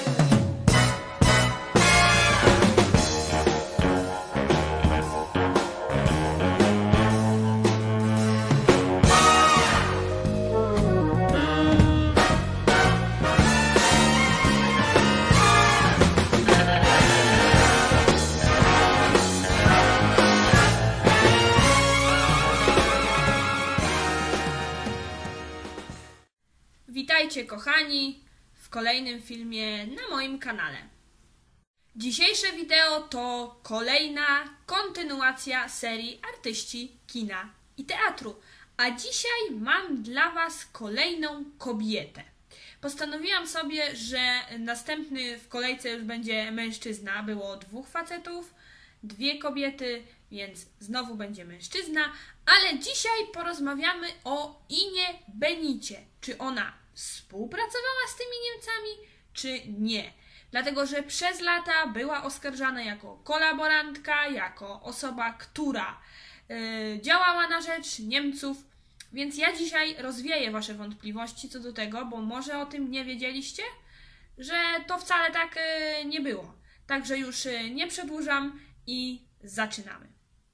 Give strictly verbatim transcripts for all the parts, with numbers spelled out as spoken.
Witajcie kochani w kolejnym filmie na moim kanale. Dzisiejsze wideo to kolejna kontynuacja serii Artyści Kina i Teatru, a dzisiaj mam dla Was kolejną kobietę. Postanowiłam sobie, że następny w kolejce już będzie mężczyzna. Było dwóch facetów, dwie kobiety, więc znowu będzie mężczyzna, ale dzisiaj porozmawiamy o Inie Benicie. Czy ona współpracowała z tymi Niemcami, czy nie? Dlatego, że przez lata była oskarżana jako kolaborantka, jako osoba, która yy, działała na rzecz Niemców, więc ja dzisiaj rozwieję Wasze wątpliwości co do tego, bo może o tym nie wiedzieliście, że to wcale tak yy, nie było. Także już yy, nie przedłużam i zaczynamy.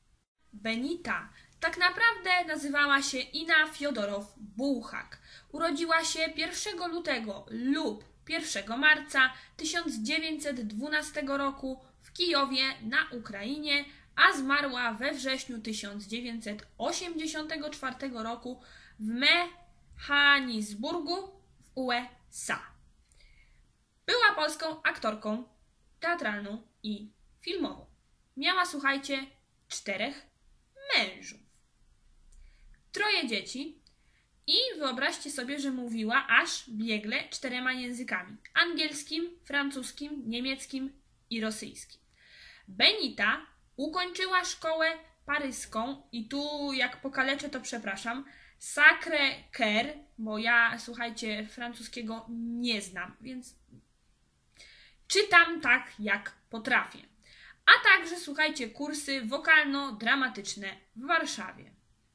Benita tak naprawdę nazywała się Ina Fiodorow-Bułhak. Urodziła się pierwszego lutego lub pierwszego marca tysiąc dziewięćset dwunastego roku w Kijowie na Ukrainie, a zmarła we wrześniu tysiąc dziewięćset osiemdziesiątego czwartego roku w Mechanicsburgu w U E S A. Była polską aktorką teatralną i filmową. Miała, słuchajcie, czterech mężów, troje dzieci i wyobraźcie sobie, że mówiła aż biegle czterema językami: angielskim, francuskim, niemieckim i rosyjskim. Benita ukończyła szkołę paryską i tu jak pokaleczę to przepraszam, Sacré-Cœur, bo ja, słuchajcie, francuskiego nie znam, więc czytam tak jak potrafię. A także, słuchajcie, kursy wokalno-dramatyczne w Warszawie.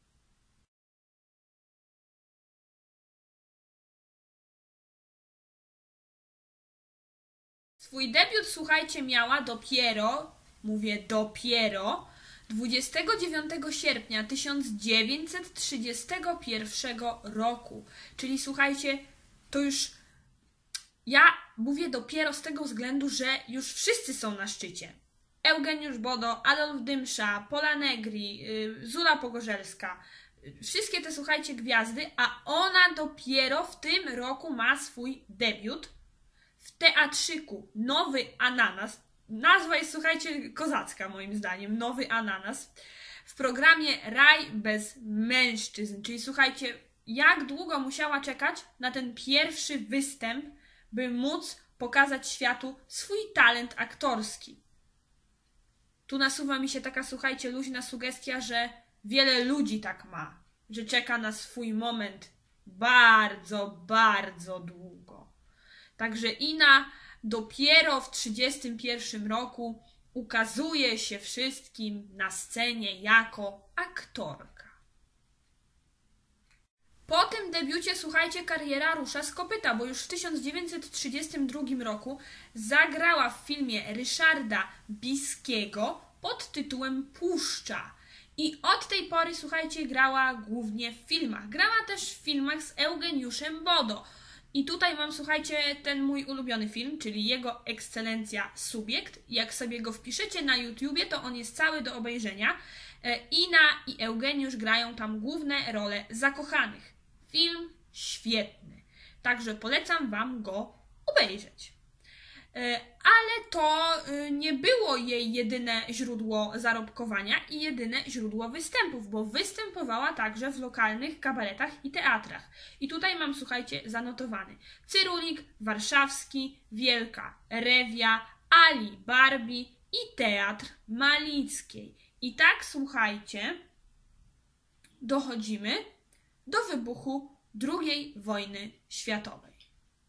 Swój debiut, słuchajcie, miała dopiero, mówię dopiero, dwudziestego dziewiątego sierpnia tysiąc dziewięćset trzydziestego pierwszego roku. Czyli, słuchajcie, to już, ja mówię dopiero z tego względu, że już wszyscy są na szczycie. Eugeniusz Bodo, Adolf Dymsza, Pola Negri, Zula Pogorzelska. Wszystkie te, słuchajcie, gwiazdy, a ona dopiero w tym roku ma swój debiut w teatrzyku Nowy Ananas. Nazwa jest, słuchajcie, kozacka moim zdaniem. Nowy Ananas. W programie Raj bez mężczyzn. Czyli, słuchajcie, jak długo musiała czekać na ten pierwszy występ, by móc pokazać światu swój talent aktorski. Tu nasuwa mi się taka, słuchajcie, luźna sugestia, że wiele ludzi tak ma, że czeka na swój moment bardzo, bardzo długo. Także Ina dopiero w trzydziestym pierwszym roku ukazuje się wszystkim na scenie jako aktorka. Po tym debiucie, słuchajcie, kariera rusza z kopyta, bo już w tysiąc dziewięćset trzydziestym drugim roku zagrała w filmie Ryszarda Biskiego pod tytułem Puszcza. I od tej pory, słuchajcie, grała głównie w filmach. Grała też w filmach z Eugeniuszem Bodo. I tutaj mam, słuchajcie, ten mój ulubiony film, czyli Jego Ekscelencja Subiekt. Jak sobie go wpiszecie na YouTubie, to on jest cały do obejrzenia. Ina i Eugeniusz grają tam główne role zakochanych. Film świetny. Także polecam Wam go obejrzeć. Ale to nie było jej jedyne źródło zarobkowania i jedyne źródło występów, bo występowała także w lokalnych kabaretach i teatrach. I tutaj mam, słuchajcie, zanotowany Cyrulik, Warszawski, Wielka Rewia, Ali Barbie i Teatr Malickiej. I tak, słuchajcie, dochodzimy do wybuchu drugiej wojny światowej.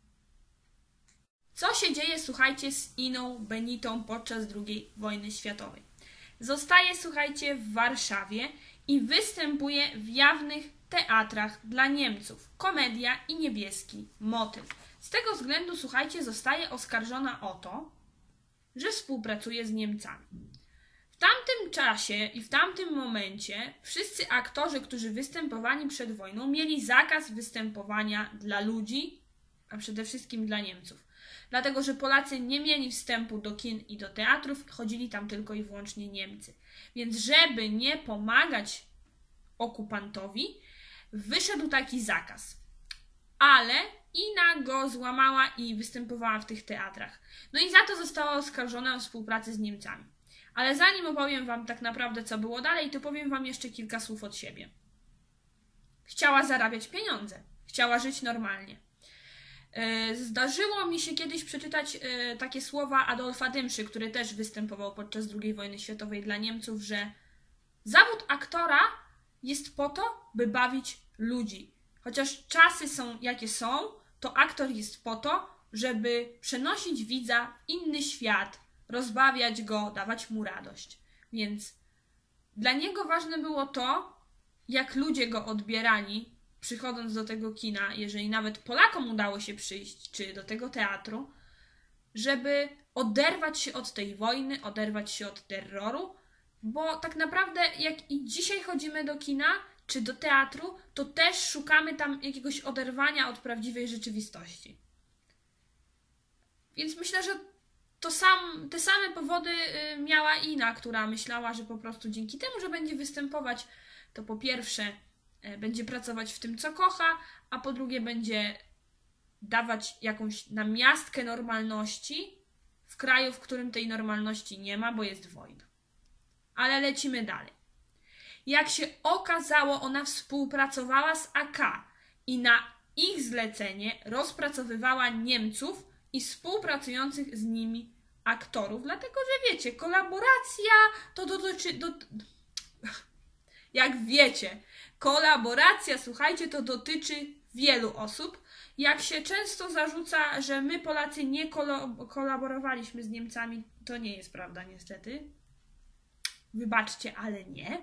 Co się dzieje, słuchajcie, z Iną Benitą podczas drugiej wojny światowej? Zostaje, słuchajcie, w Warszawie i występuje w jawnych teatrach dla Niemców. Komedia i Niebieski Motyl. Z tego względu, słuchajcie, zostaje oskarżona o to, że współpracuje z Niemcami. W tamtym czasie i w tamtym momencie wszyscy aktorzy, którzy występowali przed wojną, mieli zakaz występowania dla ludzi, a przede wszystkim dla Niemców. Dlatego, że Polacy nie mieli wstępu do kin i do teatrów, chodzili tam tylko i wyłącznie Niemcy. Więc żeby nie pomagać okupantowi, wyszedł taki zakaz. Ale Ina go złamała i występowała w tych teatrach. No i za to została oskarżona o współpracę z Niemcami. Ale zanim opowiem wam tak naprawdę, co było dalej, to powiem wam jeszcze kilka słów od siebie. Chciała zarabiać pieniądze. Chciała żyć normalnie. Zdarzyło mi się kiedyś przeczytać takie słowa Adolfa Dymszy, który też występował podczas drugiej wojny światowej dla Niemców, że zawód aktora jest po to, by bawić ludzi. Chociaż czasy są jakie są, to aktor jest po to, żeby przenosić widza w inny świat, rozbawiać go, dawać mu radość. Więc dla niego ważne było to, jak ludzie go odbierali, przychodząc do tego kina, jeżeli nawet Polakom udało się przyjść, czy do tego teatru, żeby oderwać się od tej wojny, oderwać się od terroru, bo tak naprawdę jak i dzisiaj chodzimy do kina, czy do teatru, to też szukamy tam jakiegoś oderwania od prawdziwej rzeczywistości. Więc myślę, że to sam, te same powody miała Ina, która myślała, że po prostu dzięki temu, że będzie występować, to po pierwsze będzie pracować w tym, co kocha, a po drugie będzie dawać jakąś namiastkę normalności w kraju, w którym tej normalności nie ma, bo jest wojna. Ale lecimy dalej. Jak się okazało, ona współpracowała z A K i na ich zlecenie rozpracowywała Niemców i współpracujących z nimi aktorów, dlatego że wiecie, kolaboracja to dotyczy... Do... Jak wiecie, kolaboracja, słuchajcie, to dotyczy wielu osób. Jak się często zarzuca, że my Polacy nie kolo- kolaborowaliśmy z Niemcami, to nie jest prawda niestety. Wybaczcie, ale nie.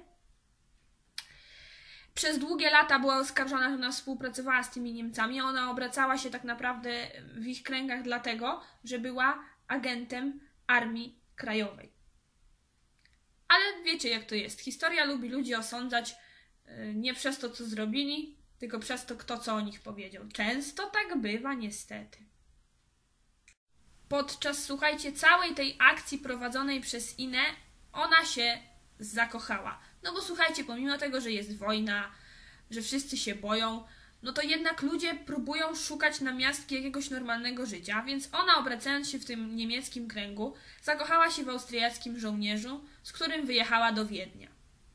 Przez długie lata była oskarżona, że ona współpracowała z tymi Niemcami. Ona obracała się tak naprawdę w ich kręgach dlatego, że była agentem Armii Krajowej. Ale wiecie, jak to jest. Historia lubi ludzi osądzać nie przez to, co zrobili, tylko przez to, kto co o nich powiedział. Często tak bywa, niestety. Podczas, słuchajcie, całej tej akcji prowadzonej przez Inę, ona się zakochała. No bo słuchajcie, pomimo tego, że jest wojna, że wszyscy się boją, no to jednak ludzie próbują szukać namiastki jakiegoś normalnego życia, więc ona, obracając się w tym niemieckim kręgu, zakochała się w austriackim żołnierzu, z którym wyjechała do Wiednia.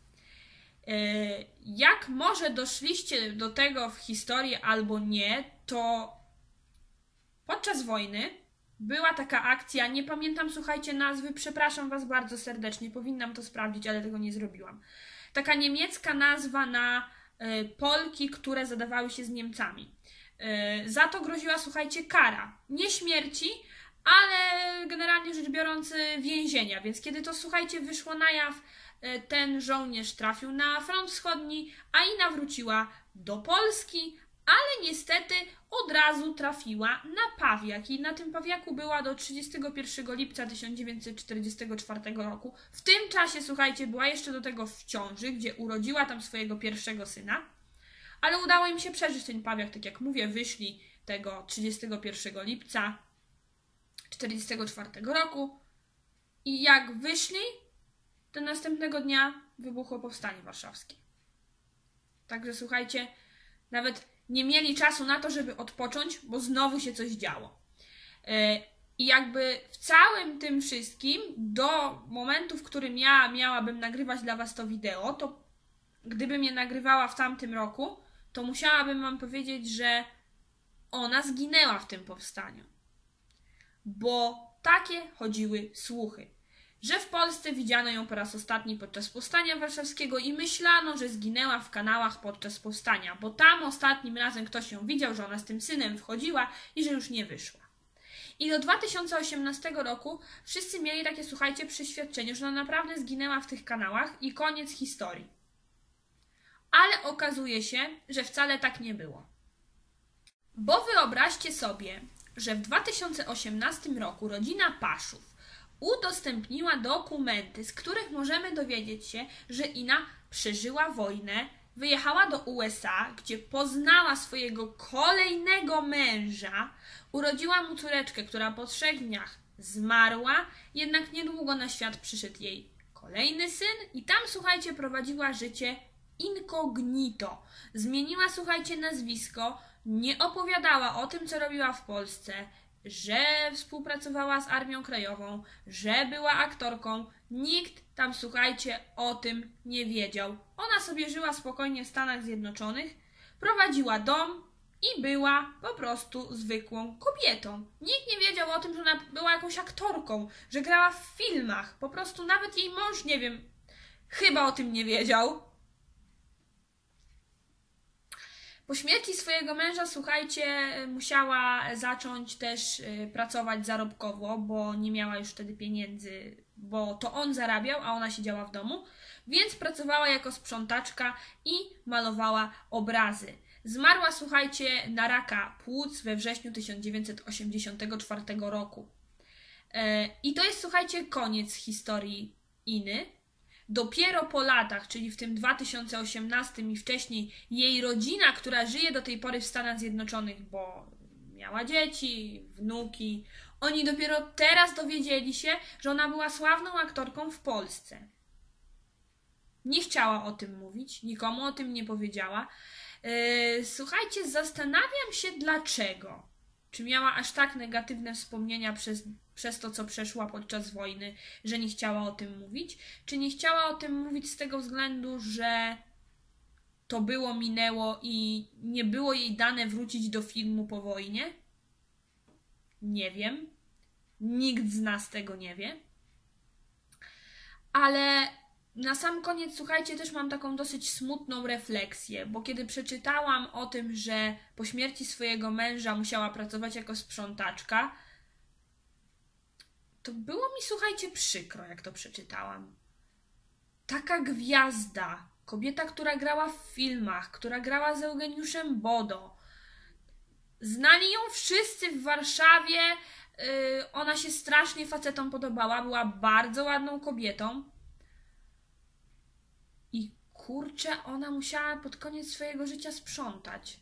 Jak może doszliście do tego w historii albo nie, to podczas wojny była taka akcja, nie pamiętam, słuchajcie, nazwy, przepraszam was bardzo serdecznie, powinnam to sprawdzić, ale tego nie zrobiłam. Taka niemiecka nazwa na y, Polki, które zadawały się z Niemcami. Y, za to groziła, słuchajcie, kara. Nie śmierci, ale generalnie rzecz biorąc więzienia. Więc kiedy to, słuchajcie, wyszło na jaw, y, ten żołnierz trafił na front wschodni, a Ina wróciła do Polski, ale niestety od razu trafiła na Pawiak i na tym Pawiaku była do trzydziestego pierwszego lipca tysiąc dziewięćset czterdziestego czwartego roku. W tym czasie, słuchajcie, była jeszcze do tego w ciąży, gdzie urodziła tam swojego pierwszego syna, ale udało im się przeżyć ten Pawiak, tak jak mówię, wyszli tego trzydziestego pierwszego lipca tysiąc dziewięćset czterdziestego czwartego roku i jak wyszli, to następnego dnia wybuchło powstanie warszawskie. Także słuchajcie, nawet nie mieli czasu na to, żeby odpocząć, bo znowu się coś działo. I jakby w całym tym wszystkim, do momentu, w którym ja miałabym nagrywać dla was to wideo, to gdybym je nagrywała w tamtym roku, to musiałabym wam powiedzieć, że ona zginęła w tym powstaniu. Bo takie chodziły słuchy, że w Polsce widziano ją po raz ostatni podczas powstania warszawskiego i myślano, że zginęła w kanałach podczas powstania, bo tam ostatnim razem ktoś ją widział, że ona z tym synem wchodziła i że już nie wyszła. I do dwa tysiące osiemnastego roku wszyscy mieli takie, słuchajcie, przeświadczenie, że ona naprawdę zginęła w tych kanałach i koniec historii. Ale okazuje się, że wcale tak nie było. Bo wyobraźcie sobie, że w dwa tysiące osiemnastym roku rodzina Paszów udostępniła dokumenty, z których możemy dowiedzieć się, że Ina przeżyła wojnę, wyjechała do U S A, gdzie poznała swojego kolejnego męża, urodziła mu córeczkę, która po trzech dniach zmarła, jednak niedługo na świat przyszedł jej kolejny syn i tam, słuchajcie, prowadziła życie incognito. Zmieniła, słuchajcie, nazwisko, nie opowiadała o tym, co robiła w Polsce, że współpracowała z Armią Krajową, że była aktorką. Nikt tam, słuchajcie, o tym nie wiedział. Ona sobie żyła spokojnie w Stanach Zjednoczonych, prowadziła dom i była po prostu zwykłą kobietą. Nikt nie wiedział o tym, że ona była jakąś aktorką, że grała w filmach. Po prostu nawet jej mąż, nie wiem, chyba o tym nie wiedział. Po śmierci swojego męża, słuchajcie, musiała zacząć też pracować zarobkowo, bo nie miała już wtedy pieniędzy, bo to on zarabiał, a ona siedziała w domu, więc pracowała jako sprzątaczka i malowała obrazy. Zmarła, słuchajcie, na raka płuc we wrześniu tysiąc dziewięćset osiemdziesiątego czwartego roku. I to jest, słuchajcie, koniec historii Iny. Dopiero po latach, czyli w tym dwa tysiące osiemnastym i wcześniej, jej rodzina, która żyje do tej pory w Stanach Zjednoczonych, bo miała dzieci, wnuki, oni dopiero teraz dowiedzieli się, że ona była sławną aktorką w Polsce. Nie chciała o tym mówić, nikomu o tym nie powiedziała. Yy, słuchajcie, zastanawiam się dlaczego. Czy miała aż tak negatywne wspomnienia przez, przez to, co przeszła podczas wojny, że nie chciała o tym mówić? Czy nie chciała o tym mówić z tego względu, że to było, minęło i nie było jej dane wrócić do filmu po wojnie? Nie wiem. Nikt z nas tego nie wie. Ale na sam koniec, słuchajcie, też mam taką dosyć smutną refleksję, bo kiedy przeczytałam o tym, że po śmierci swojego męża musiała pracować jako sprzątaczka, to było mi, słuchajcie, przykro, jak to przeczytałam. Taka gwiazda, kobieta, która grała w filmach, która grała z Eugeniuszem Bodo. Znali ją wszyscy w Warszawie, yy, ona się strasznie facetom podobała, była bardzo ładną kobietą. I kurczę, ona musiała pod koniec swojego życia sprzątać.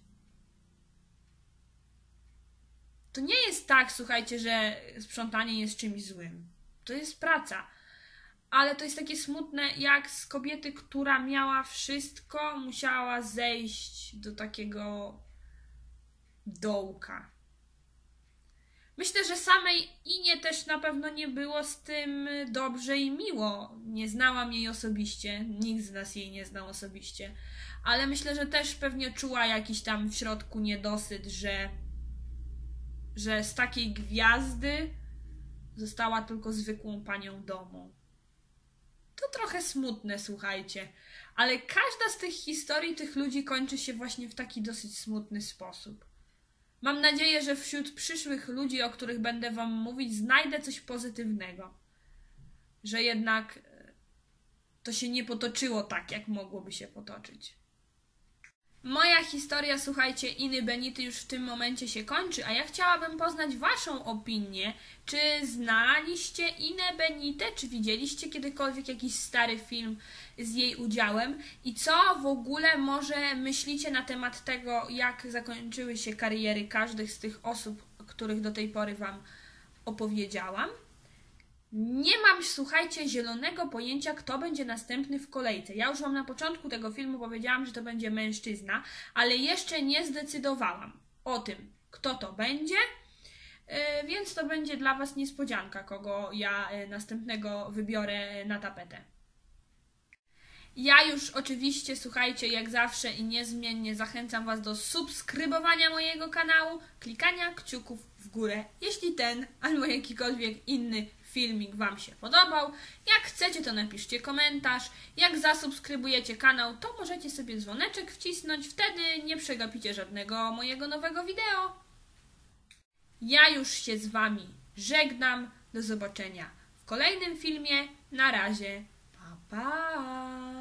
To nie jest tak, słuchajcie, że sprzątanie jest czymś złym. To jest praca. Ale to jest takie smutne, jak z kobiety, która miała wszystko, musiała zejść do takiego dołka. Myślę, że samej Inie też na pewno nie było z tym dobrze i miło. Nie znałam jej osobiście, nikt z nas jej nie znał osobiście, ale myślę, że też pewnie czuła jakiś tam w środku niedosyt, że, że z takiej gwiazdy została tylko zwykłą panią domu. To trochę smutne, słuchajcie, ale każda z tych historii tych ludzi kończy się właśnie w taki dosyć smutny sposób. Mam nadzieję, że wśród przyszłych ludzi, o których będę wam mówić, znajdę coś pozytywnego. Że jednak to się nie potoczyło tak, jak mogłoby się potoczyć. Moja historia, słuchajcie, Iny Benity już w tym momencie się kończy, a ja chciałabym poznać waszą opinię. Czy znaliście Inę Benitę? Czy widzieliście kiedykolwiek jakiś stary film z jej udziałem? I co w ogóle może myślicie na temat tego, jak zakończyły się kariery każdych z tych osób, których do tej pory wam opowiedziałam? Nie mam, słuchajcie, zielonego pojęcia, kto będzie następny w kolejce. Ja już wam na początku tego filmu powiedziałam, że to będzie mężczyzna, ale jeszcze nie zdecydowałam o tym, kto to będzie, więc to będzie dla was niespodzianka, kogo ja następnego wybiorę na tapetę. Ja już oczywiście, słuchajcie, jak zawsze i niezmiennie zachęcam was do subskrybowania mojego kanału, klikania kciuków w górę, jeśli ten albo jakikolwiek inny filmik wam się podobał. Jak chcecie, to napiszcie komentarz. Jak zasubskrybujecie kanał, to możecie sobie dzwoneczek wcisnąć. Wtedy nie przegapicie żadnego mojego nowego wideo. Ja już się z wami żegnam. Do zobaczenia w kolejnym filmie. Na razie. Pa, pa!